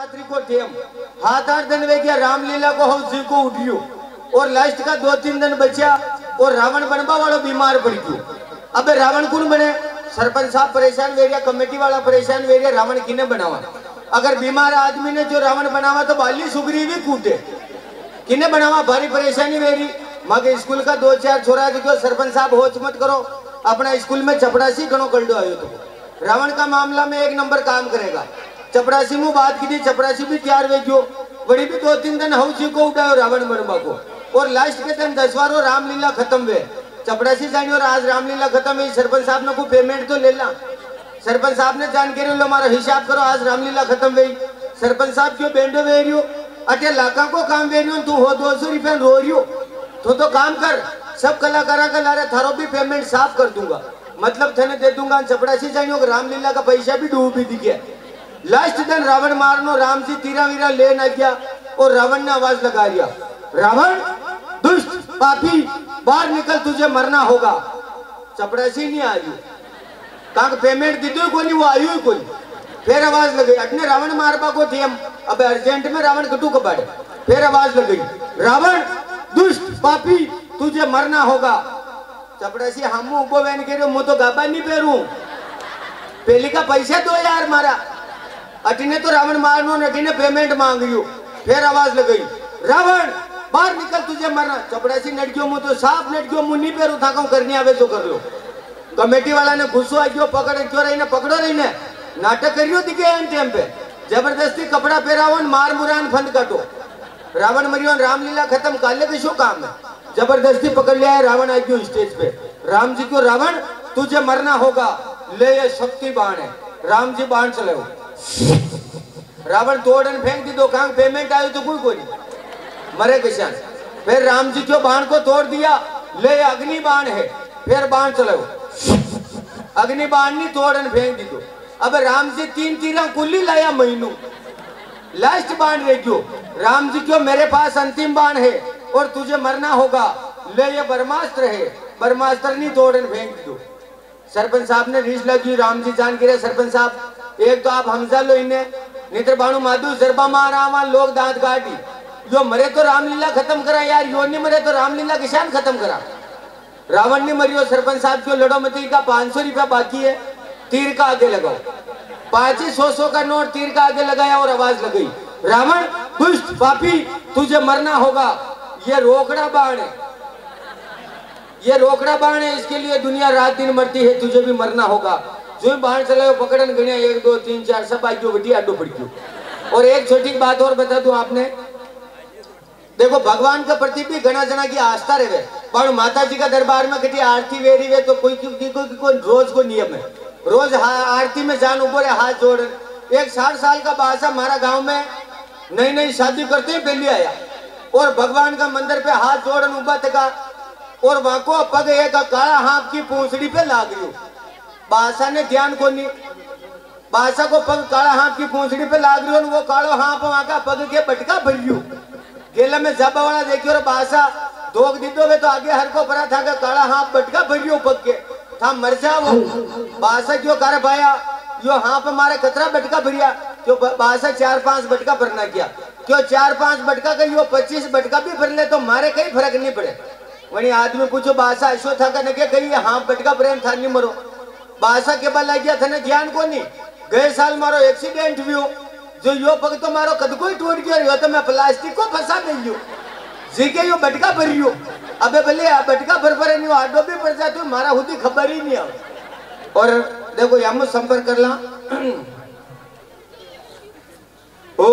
नवरात्रि को टेम 7-8 दिन वे गया रामलीला को हौसी को उठियो और लास्ट का 2-3 दिन बचा और रावण बनवा वाला बीमार पड़ गयो। अबे रावण कौन बने? सरपंच साहब परेशान वेरिया, कमेटी वाला परेशान वेरिया, रावण किने बनावा? अगर बीमार आदमी ने जो रावण बनावा तो बाली सुगरी भी कूटे, किने बनावा? भारी परेशानी वेरी। मगे स्कूल का 2-4 छोरा जो सरपंच साहब होच मत करो, अपना स्कूल में चपड़ासी कनो कर दो आयो तो रावण का मामला में 1 नंबर काम करेगा। चपड़ासी मुँह बात की थी, चपड़ासी भी तैयार वे गयो, बड़ी भी 2-3 दिन हौसी को उठायो रावण बनवा को और लास्ट के दिन 10वां रो रामलीला खत्म हुए। चपड़ासी जानी और आज रामलीला खत्म हुई, सरपंच साहब ने को पेमेंट तो ले ला। सरपंच साहब ने जानकारी लो, हमारा हिसाब करो, आज रामलीला खत्म हुई। सरपंच साहब क्यों बेंडो वे रही हो? अटे लाखा को काम वे रही हो, तू हो 200 रुपया रो रही हो तो काम कर। सब कलाकारा का लारे थारो भी पेमेंट साफ कर दूंगा, मतलब थे दे दूंगा। चपड़ासी जानियो रामलीला का पैसा भी डूब भी दिखे। लास्ट दिन रावण मारनो, राम जी तीरा वीरा ले ना गया और रावण ने आवाज लगा दिया, रावण दुष्ट पापी बाहर निकल, तुझे मरना होगा। चपड़ासी नहीं आ रही, कहा पेमेंट दी दो कोई, वो आयु ही कोई। फिर आवाज लगी, अटने रावण मारबा को थी हम, अब अर्जेंट में रावण कटू कबाड़े। फिर आवाज लगी, रावण दुष्ट पापी तुझे मरना होगा। चपड़ासी हम उबो बहन के मुँह तो गाबा नहीं पेरू, पहली का पैसा दो यार मारा। अटने तो रावण मारनो, अटने पेमेंट मांग रही हो। फिर आवाज लगी, रावण बाहर निकल, तुझे मरना। चपड़ासी नटकियो मुँह तो साफ नटकियो मुँह नहीं पेरू था, करनी आवे जो कर लो। कमेटी वाला ने गुस्सो आ गयो, पकड़ क्यों रही ने, पकड़ो रही ने, नाटक करियो दिखे एन टाइम पे, जबरदस्ती कपड़ा पहरावन, मार मुरान फंद काटो। रावण मरियो, रामलीला खत्म, काले के शो काम है। जबरदस्ती पकड़ लिया है, रावण आ गयो स्टेज पे। राम जी को, रावण तुझे मरना होगा, ले ये शक्ति बाण है। राम जी बाण चलाओ, रावण तोड़न फेंक दी, दो कांग पेमेंट आयो तो कोई मरे किसान। फिर राम जी को बाण को तोड़ दिया, ले अग्नि बाण है। फिर बाण चलाओ, अग्नि बाण नहीं तोड़न फेंक दी तो। अब राम जी 3 तीरा कुल्ली लाया महीनों, लास्ट बाण रह गयो। राम जी क्यों, मेरे पास अंतिम बाण है और तुझे मरना होगा, ले ये ब्रह्मास्त्र है, ब्रह्मास्त्र नहीं तोड़न फेंक दो। सरपंच साहब ने रीस लगी, राम जी जान गिरे, सरपंच साहब एक तो आप हमजा लो इन्हें, नित्र बाणु माधु जरबा मारा लोग दांत काटी। जो मरे तो रामलीला खत्म करा यार, यो नहीं मरे तो रामलीला किसान खत्म करा। रावण नहीं मरियो, सरपंच साहब क्यों लड़ो मती का 500 रुपया बाकी है, तीर का आगे लगाओ। 500 का नोट तीर का आगे लगाया और आवाज लगी, रावण दुष्ट पापी तुझे मरना होगा। ये रोकड़ा बाण है, ये रोकड़ा बाण है, इसके लिए दुनिया रात दिन मरती है, तुझे भी मरना होगा। जो बाण चलाओ पकड़न गणिया 1 2 3 4 सब आइयो, बटी आडो पड़ गयो। और एक छोटी बात और बता दूं आपने, देखो भगवान के प्रति भी घना जना की आस्था रहे, पर माता जी का दरबार में कटी आरती वेरी वे तो कोई रोज को नियम है, रोज आरती में जान उबो रे हाथ जोड़। एक 60 साल का बादशाह हमारा गांव में नई शादी करते ही पहले आया और भगवान का मंदिर पे हाथ जोड़न उबा तका और वहां को पग एक काला हाथ की पूंछड़ी पे लाग रही। बादशाह ने ध्यान को नहीं, बादशाह को पग काला हाथ की पूंछड़ी पे लाग रही, वो कालो हाथ वहां का पग के बटका भर रही। गेला में जाबा वाला देखियो रे, बादशाह दोग दीदो वे तो आगे हर को परा था का काला हाथ बटका भर रही पग के था, मर जाओ। बादशाह क्यों कर पाया, यो हाँ पे मारे कतरा बटका भरिया, क्यों बादशाह 4-5 बटका भरना किया, क्यों 4-5 बटका का यो 25 बटका भी भर ले तो मारे कहीं फर्क नहीं पड़े। वही आदमी पूछो बादशाह ऐसो था का नके कहीं हाँ बटका प्रेम था नहीं मरो। बादशाह के बाद लग गया था ना ज्ञान को नहीं, गए साल मारो एक्सीडेंट हुई, जो यो पग तो मारो कद को ही टूट गया, यो तो मैं प्लास्टिक को फंसा गई जी के यो बटका भर रही हो। अबे भले बटका भर नहीं आडो भी पड़ जाती, मारा खुद ही खबर ही नहीं आ। और देखो हम संपर्क कर ला, ओ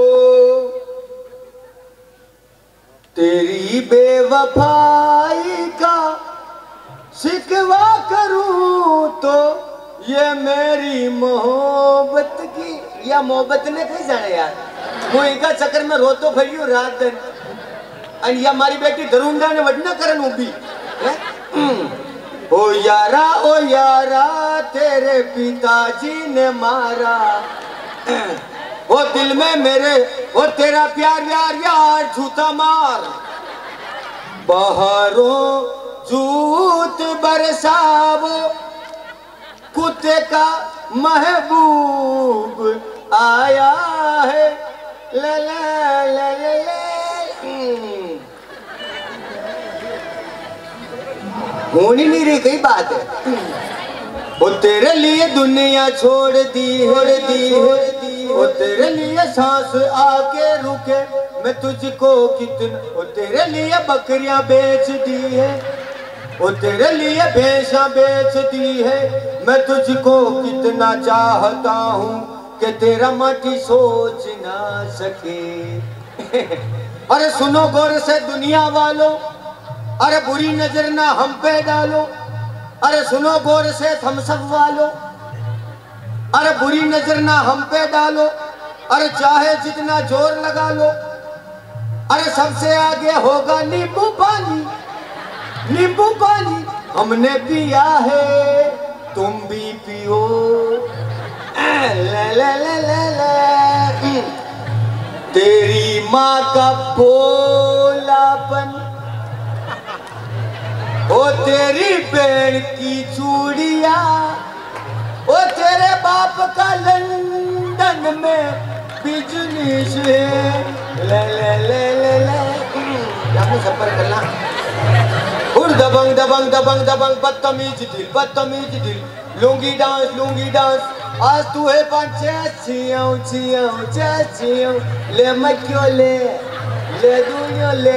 तेरी बेवफाई का शिकवा करूं तो ये मेरी मोहब्बत की, या मोहब्बत ने कहीं जाने यार, वो इनका चक्कर में रोतो फरियो रात दिन। और ये हमारी बेटी दरुंडा ने वडना करन उभी है। ओ यारा तेरे पिताजी ने मारा, वो दिल में मेरे और तेरा प्यार यार यार झूठा मार, बहारों झूठ बरसावो कुत्ते का महबूब आया है। होनी नहीं रही कई बात है। वो तेरे लिए दुनिया छोड़ दी है, वो तेरे लिए सांस आके रुके, मैं तुझको कितना, वो तेरे लिए बकरियां बेच दी है, वो तेरे लिए भैंसा बेच दी है, मैं तुझको कितना चाहता हूँ कि तेरा माटी सोच ना सके। अरे सुनो गौर से दुनिया वालों, अरे बुरी नजर ना हम पे डालो, अरे सुनो गौर से हम सब वालों, अरे बुरी नजर ना हम पे डालो, अरे चाहे जितना जोर लगा लो, अरे सबसे आगे होगा नींबू पानी, नींबू पानी हमने पिया है तुम भी पियो। ले ले ले ले ले तेरी माँ का बोलापन, ओ तेरी बहन की चूड़िया, ओ तेरे बाप का लंदन में बिजनेस है। ले ले ले ले ले आपने सफर करना। उड़ दबंग दबंग दबंग दबंग बदतमीज दिल, लुंगी डांस, आज तू है पांचे चियाऊ ले मैं क्यों ले दूंगा ले।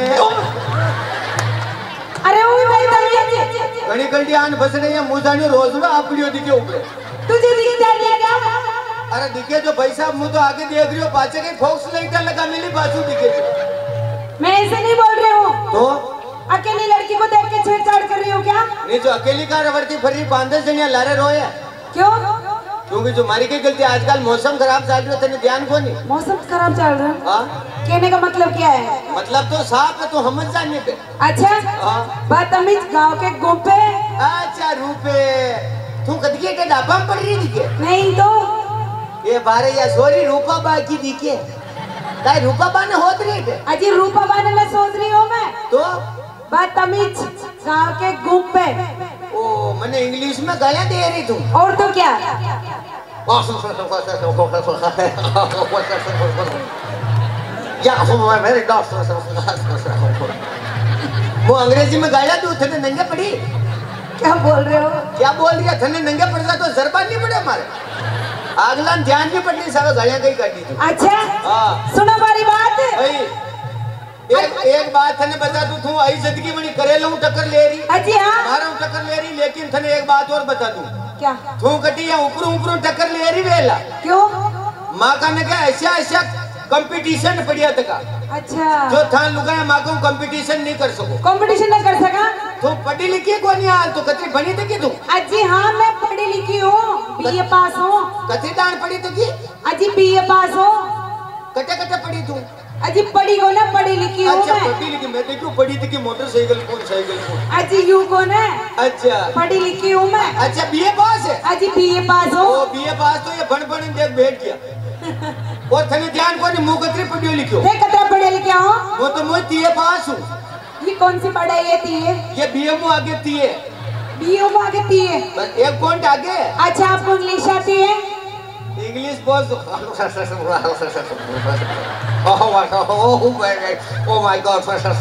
अरे वो भाई तमीज घणी घंटी आन बसने या मुजानी रोज ना आपलियो दिखे ऊपर तुझे दिखता नहीं क्या? अरे दिखे जो पैसा मुँह तो आगे देख रही हो, पाचे के फोक्स लाइटर लगा मिली बाजू दिखे। मैं ऐसे नहीं बोल रही हूँ। तो अकेली लड़की को देख के छेड़छाड़ कर रही हो क्या? नहीं जो अकेली कार रवरती फरी 5-10 जन लारे रोए। क्यों? क्योंकि जो मारी की गलती, आजकल मौसम खराब चल रहा है, तेने ध्यान को नहीं। मौसम खराब चल रहा है? हाँ? कहने का मतलब क्या है? मतलब तो साफ है, तो हम जाने पे। अच्छा? हाँ? बदतमीज गाँव के गोपे। अच्छा रूपे, तू कदके के डाबा में पड़ रही दिखे? नहीं तो? ये बारे या सोरी रूपा बा की दिखे, ताई रूपा बा ने होत रही है। अजी रूपा बाने ना सोच रही हूँ मैं। तो? बदतमीज गाँव के गोपे। ओ मैंने इंग्लिश में गालियाँ दे रही तू। और तो क्या? वो अंग्रेजी में गालियाँ तू थने नंगे पड़ी। क्या बोल रहे हो? क्या बोल रही है? थने नंगे पड़ता तो जरबान नहीं पड़े हमारे, अगला ध्यान नहीं पड़नी, सारा गालियाँ कहीं काटी तू। अच्छा? हाँ सुनो हमारी बात। एक बात थने बता दूं, तू आई जिंदगी में करेला हूँ टक्कर ले रही। अजी हाँ? मारा हूँ टक्कर ले रही, लेकिन थने एक बात और बता दूं। क्या? तू कटी या ऊपर टक्कर ले रही वेला। क्यों? माँ का ने क्या ऐसा कंपटीशन पड़िया तका। अच्छा। जो था लुगाया माँ को कंपटीशन नहीं कर सको। कंपटीशन नहीं कर सका? तू पढ़ी लिखी को नहीं हाल, तो कतरी बनी तकी तू? अजी हाँ मैं पढ़ी लिखी हूँ, बीए पास हूँ। कतरी दान पढ़ी तकी? अजी बीए पास हूँ। कटे कटे पढ़ी तू? अजी पढ़ी को ना, पढ़ी लिखी हूँ अच्छा मैं। पढ़ी लिखी, मैं देखूं पढ़ी थी कि मोटरसाइकिल कौन। अजी यू को ना। अच्छा पढ़ी लिखी हूँ मैं। अच्छा बीए पास है? अजी बीए पास हूँ। ओ बीए पास तो ये बन देख बैठ गया। और थने ध्यान को नहीं, मुँह कतरी पढ़ियो लिखियो? देख कतरा पढ़े लिखे हूँ। वो तो मैं तीए पास हूँ। ये कौन सी पढ़ाई है तीए? ये बीए में आगे तीए। बीए में आगे तीए? बस एक पॉइंट आगे। अच्छा आपको इंग्लिश आती है? इंग्लिश बोल। Oh my god.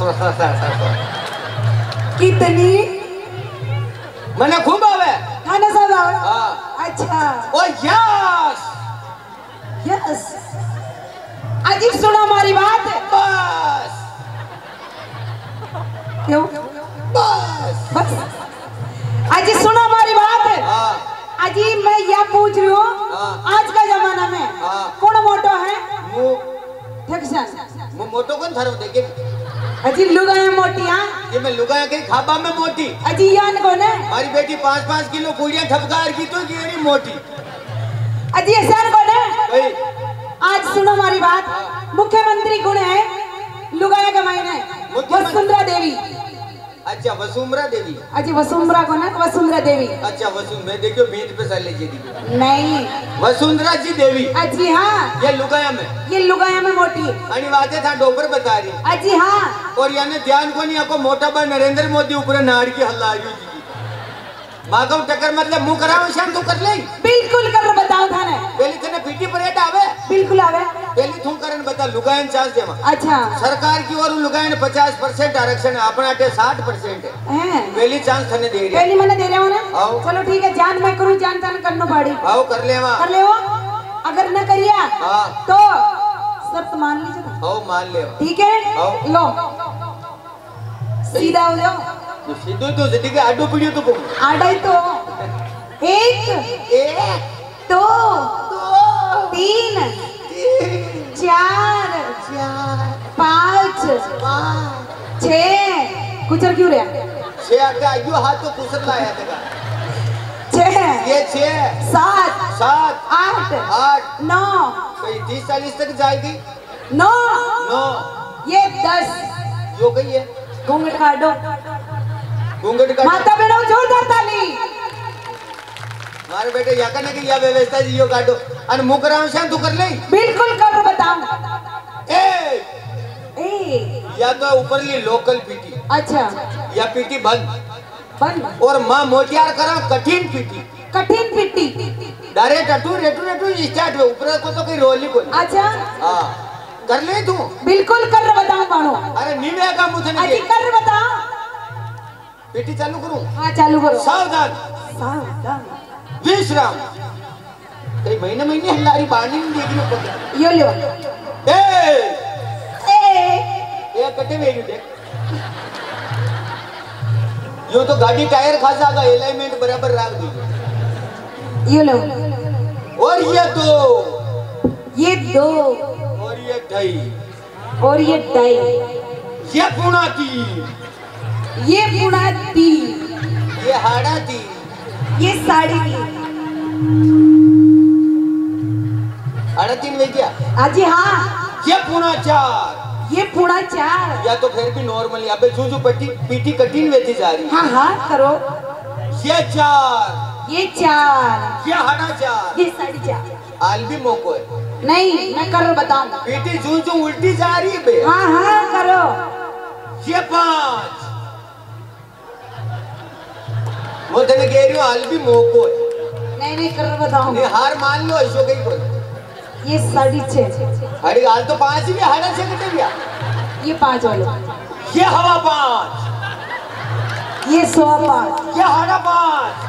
कितनी? मैंने खूब आवे। खाना सब आवे? हाँ। अच्छा। Oh yes yes. अजी सुनो हमारी बात। बस क्यों? बस अजी सुनो हमारी बात। हाँ। अजी मैं यह पूछ रही हूँ, हाँ। आज का जमाना में हाँ। कौन मोटो है? मोटो कौन थारो देखे? अजी लुगाया मोटी। हाँ ये मैं लुगाया के खाबा में मोटी। अजी यान कौन है? हमारी बेटी 5-5 किलो पूड़ियां ठपकार की तो ये मोटी। अजी एहसान कौन है? भाई आज सुनो हमारी बात। मुख्यमंत्री कौन है लुगाया का महीने? वसुंधरा देवी। अच्छा वसुंधरा देवी। अजी वसुंधरा कौन है? वसुंधरा देवी। अच्छा मैं देखियो बीच पे साले जी दी। नहीं वसुंधरा जी देवी। अजी हाँ। ये लुगाया में? ये लुगाया में मोटी। अनि बातें था डोबर बता रही। अजी हाँ। और यानी ध्यान को नहीं आपको मोटा बा नरेंद्र मोदी ऊपर नाड़ की हल्ला रही जी। मागव टक्कर मतलब मुंह कराओ शाम तू कर ले बिल्कुल कर बताओ थाने पहले तने पीटी परेड आवे बिल्कुल आवे पहले तू करन बता लुगायन चांस देवा अच्छा सरकार की ओर लुगायन 50% आरक्षण है अपना अटे 60% है पहली चांस तने दे रही पहली मैंने दे रहा हूं ना आओ। चलो ठीक है जान मैं करूं जान तान करनो पड़ी आओ कर लेवा कर ले वो अगर न करिया हां तो शर्त मान लीजिए आओ मान ले ठीक है आओ। लो सीधा हो जाओ तो सीधो तो जदी के आडू पड़ियो तो को आड़ाई तो एक दो तीन चार पाँच छह गुजर क्यों रहा छे आगे आयो हाथ तो कुसर लाया तेरा छह ये 6 सात 7 आठ 8 नौ कहीं 30-40 तक जाएगी नौ 9 ये 10 यो कही है घूंघट काटो घूंघट का माता बहनों जोरदार ताली मारे बेटे या करने की या व्यवस्था जियो काटो अन मुंह कराओ शान तू कर ले बिल्कुल कर बताऊं ए ए या तो ऊपरली लोकल पीटी अच्छा या पीटी बंद बंद और मां मोटियार करा कठिन पीटी कठिन पिट्टी डायरेक्ट अटू स्टार्ट हुए ऊपर को तो कोई रोल ही कोई अच्छा हां कर ले तू बिल्कुल कर बताऊं बाणो अरे नीवे का मुझे अजी नहीं कर बता पीटी चालू करूं हाँ चालू करो सावधान सावधान विश्राम कई महीने महीने हल्लारी बानी नहीं देखने को यो लो ए ये कटे वेरी देख यो तो गाड़ी टायर खा जाएगा अलाइनमेंट बराबर रख दीजिए यो लो और ये दो और ये ढाई और ये ढाई ये पुणा 3 ये पुणा 3 ये हाड़ा 3 ये 3.5 हाड़ा 3 वे क्या अजी हाँ ये पुणा 4 ये पुणा 4 या तो फिर भी नॉर्मली अबे जो पट्टी पीटी कठिन वेती जा रही हाँ हाँ करो ये 4 ये 4 ये हाड़ा 4 ये 4.5 आल भी मोको है नहीं मैं कर बताऊं पीटी जो उल्टी जा रही है बे हाँ हाँ करो ये 5 वो तने कह रही हूँ आल भी मोको है नहीं कर बताऊं नहीं हार मान लो ऐसो कहीं बोल ये 6.5 अरे हाल तो 5 ही हाड़ा से कटे गया ये 5 वालो ये हवा 5 ये 5.25 ये हाड़ा 5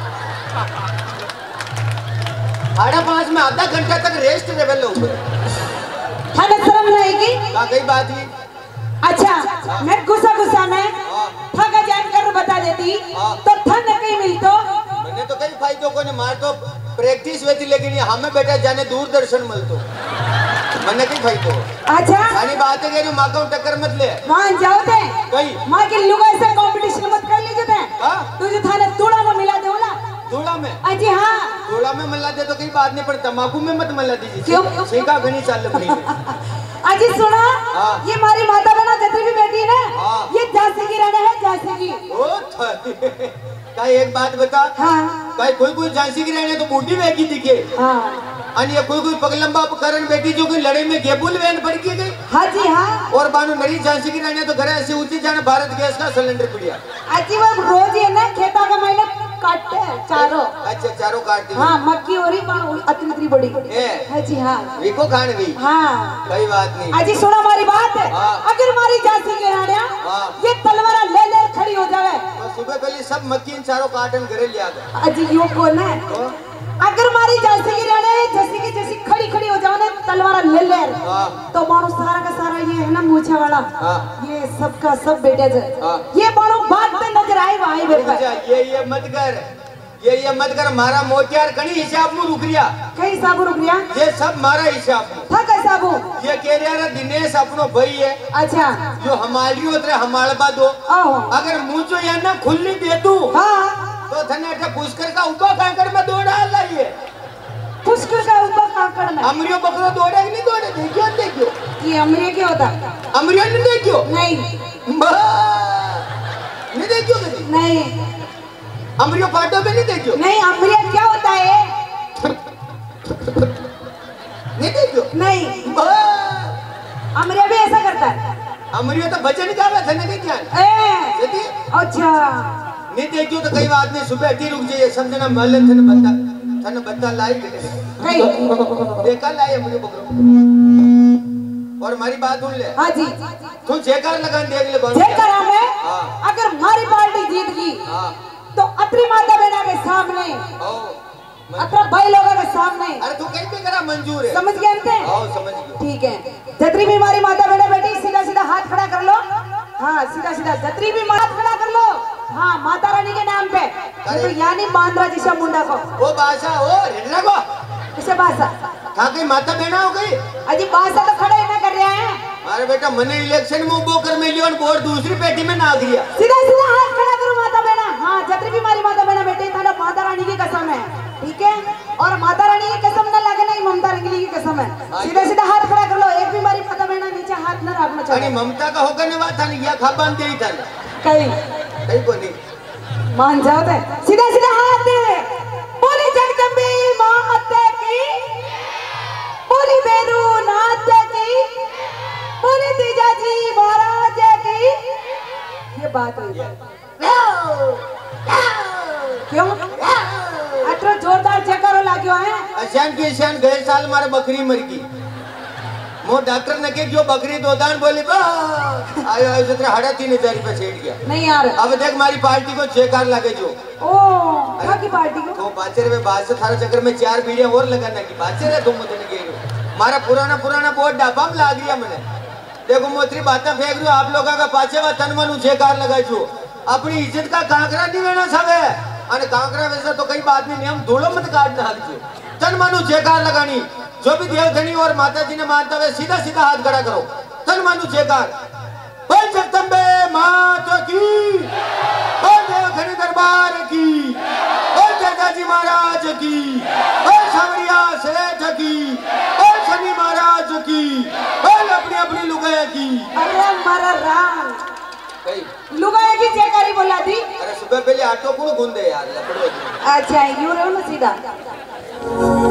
हाड़ा 5 में आधा घंटा तक रेस्ट लेवल लो थाने शर्म नहीं की का कई बात ही अच्छा मैं गुस्सा में थका जान कर बता देती तो थन कहीं मिलतो मैंने तो कई फायदों को ने मार तो प्रैक्टिस वेती लेकिन ये हमें बेटा जाने दूरदर्शन मिलतो मैंने कई फायदो अच्छा खाली बात है कि मां को टक्कर मत ले वहां जाओ थे कई मां के लुगाई से कंपटीशन मत कर लीजिए थे हां तुझे थाने तूड़ा में मिला दे बोला धूड़ा में अजी हाँ धूड़ा में मिला दे तो कई बात नहीं पर तंबाकू में मत मिला दीजिए क्यों? सीखा घनी चाल अपनी अजी सुना हाँ। ये हमारी माता बहना जतरी भी बेटी है ना हाँ। ये झांसी की रानी है झांसी की ओ का एक बात बता हाँ भाई कोई झांसी की रानी तो बूढ़ी वेगी दिखे हाँ आणि ये कोई पगलंबा करण बेटी जो कोई लड़ाई में गेबुल वैन पड़ की गई हाँ जी हाँ और बानो नरी झांसी की रानी तो घर ऐसे ऊंची जाने भारत गैस का सिलेंडर पिड़िया अजी वो रोज ये ना खेता का महीना काटते हैं चारों अच्छा चारों काटती हाँ मक्की हो रही पर अतनी बड़ी है जी हाँ विको खान भी हाँ कोई बात नहीं अजी सुनो हमारी बात हाँ। अगर हमारी झांसी की रानिया हाँ। ये तलवारा ले खड़ी हो जावे तो सुबह पहले सब मक्की चारों काटन घरे लिया गया अजी यो कौन है तो अगर हमारी झांसी की रानी जैसी खड़ी हो जाओ ना तलवारा ले हाँ। तो बाणो सारा का सारा ये है ना मूछे वाला हाँ। ये सबका सब बेटे से हाँ। ये बाणो बात पे नजर आए भाई बेटा ये मत कर ये मत कर मारा मोतियार कड़ी हिसाब में रुक रिया कई साबु रुक गया ये सब मारा हिसाब में था कैसा साबु ये कह रहा दिनेश अपनो भाई है अच्छा जो हमारी उतरे हमारे बाद हो ओहो अगर मुझे यहाँ ना खुली दे तू हाँ तो थने अटे पुष्कर का ऊपर कांकर में दौड़ा लाइए पुष्कर का ऊपर कांकड़ में अमरियो बकरो दौड़े कि नहीं दौड़े देखियो ये अमरे क्या होता अमरियो नहीं देखियो नहीं नहीं देखियो कभी नहीं अमरियो पाटो में नहीं देखियो नहीं अमरे क्या होता है नहीं देखियो नहीं अमरे भी ऐसा करता है अमरियो तो भजन गावे थे ना क्या ए अच्छा नहीं देखियो तो कई बात नहीं सुबह टी रुक जाइए समझना महल थन बत्ता लाई कई देखा लाई अपने बकरो और हमारी बात सुन ले। हाँ जी तू जयकार लगान देख ले जयकार हमें हाँ। अगर हमारी पार्टी जीत गई हाँ। तो अत्री माता बहना के सामने अत्र भाई लोगों के सामने अरे तू कहीं भी करा मंजूर है समझ गए अंते समझ गए ठीक है जतरी भी हमारी माता बहना बेटी सीधा सीधा हाथ खड़ा कर लो हाँ सीधा सीधा जतरी भी हाथ खड़ा कर लो हाँ माता रानी के नाम पे तो यानी बांद्रा जिसा मुंडा को वो बासा ओ रेडला को किसे बासा था कहीं माता बहना हो गई अजी बासा तो खड़े ना कर रहे हैं अरे बेटा मने इलेक्शन में वो कर मिलियन वोट दूसरी पेटी में ना दिया सीधा सीधा हाथ खड़ा करो माता बहना हाँ जतरी भी हमारी माता बहना बेटी थाना माता रानी की कसम है ठीक है और माता रानी की कसम ना लगे नहीं ममता रंगली की कसम है सीधा सीधा हाथ खड़ा कर लो एक भी हमारी माता बहना नीचे हाथ ना रखना चाहिए ममता का होकर ने बात था नहीं या खाबान दे ही था कहीं को नहीं मान जाओ ते सीधा सीधा हाथ दे बोली जगदम्बे माता की बोली बेरू नाथ की बोली तेजाजी महाराज की ये बात हुई क्यों अत्र जोरदार जयकारो लाग्यो है अशान गए साल मारे बकरी मर गई मो डॉक्टर ने के जो बकरी दो दान बोली आयो आयो जतरा 3,500 रुपए सेट गया नहीं यार अब देख हमारी पार्टी को जयकार लगे जो ओ क्या की पार्टी को तो बाचेरे में बात से थारा चक्कर में 4 बीड़ियां और लगाना की बाचेरे तुम मुझे नहीं कह मारा पुराना बोर्ड डाबा में लाग रिया मैंने देखो मोत्री बातें फेंक रही आप लोगों का पाछे वा तन मन जयकार लगा छो अपनी इज्जत का कांकरा नहीं लेना सावे अने कांकरा वैसा तो कई बात नहीं हम धूलो मत काटना हाथ तन मनु जयकार लगानी जो भी देवधनी और माता जी ने मानता है सीधा सीधा हाथ खड़ा करो तन मनु जयकार बोल जगदम्बे माता की बोल देवधनी दरबार की बोल दादाजी महाराज की बोल सांवरिया सेठ की बोल शनि महाराज की बोल अपनी अपनी लुगाया की अरे मारा राम लुगाया की जयकारी बोला थी अरे सुबह पहले आटो को गूंदे यार लपड़ो अच्छा यू रहो ना सीधा